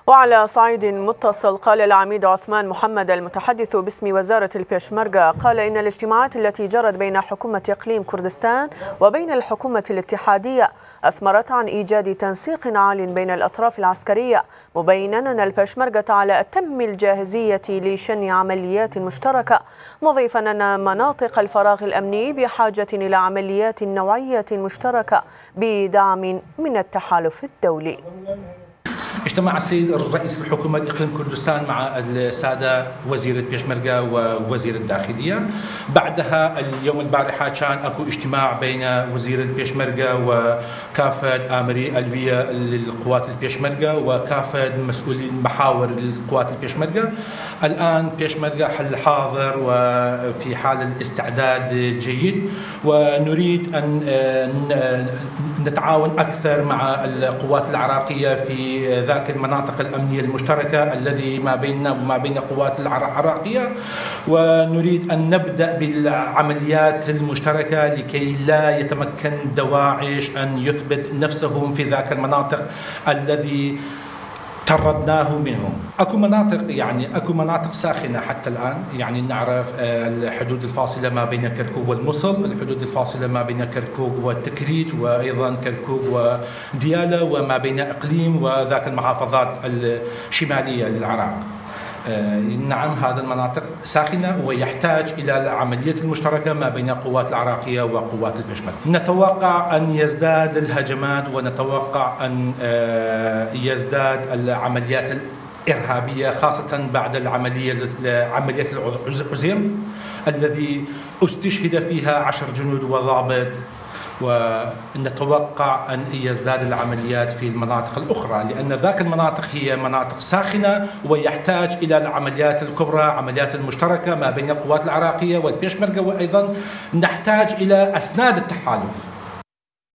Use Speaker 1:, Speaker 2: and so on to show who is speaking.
Speaker 1: وعلى صعيد متصل، قال العميد عثمان محمد المتحدث باسم وزارة البيشمركة قال إن الاجتماعات التي جرت بين حكومة إقليم كردستان وبين الحكومة الاتحادية أثمرت عن إيجاد تنسيق عال بين الأطراف العسكرية، مبينا أن البيشمركة على أتم الجاهزية لشن عمليات مشتركة، مضيفا أن مناطق الفراغ الأمني بحاجة إلى عمليات نوعية مشتركة بدعم من التحالف الدولي.
Speaker 2: اجتمع السيد الرئيس الحكومة إقليم كردستان مع السادة وزير البيشمركة ووزير الداخلية. بعدها اليوم البارحة كان اكو اجتماع بين وزير البيشمركة وكافة آمري ألوية للقوات البيشمركة وكافة مسؤولين محاور القوات البيشمركة. الآن بيشمركة حل حاضر وفي حال الاستعداد جيد، ونريد أن نتعاون أكثر مع القوات العراقية في ذاك المناطق الأمنية المشتركة الذي ما بيننا وما بين القوات العراقية، ونريد أن نبدأ بالعمليات المشتركة لكي لا يتمكن دواعش أن يثبت نفسهم في ذاك المناطق الذي طردناه منهم. اكو مناطق ساخنه حتى الان، نعرف الحدود الفاصله ما بين كركوك والموصل، الحدود الفاصله ما بين كركوك والتكريت، وايضا كركوك ودياله، وما بين اقليم وذاك المحافظات الشماليه للعراق. نعم، هذه المناطق ساخنة ويحتاج إلى العملية المشتركة ما بين القوات العراقية وقوات البيشمركة. نتوقع أن يزداد الهجمات، ونتوقع أن يزداد العمليات الإرهابية، خاصة بعد عملية عزيم الذي استشهد فيها 10 جنود وضابط، ونتوقع أن يزداد العمليات في المناطق الأخرى، لأن ذاك المناطق هي مناطق ساخنة ويحتاج إلى العمليات الكبرى، عمليات المشتركة ما بين القوات العراقية والبيشمركة، وأيضا نحتاج إلى أسناد التحالف.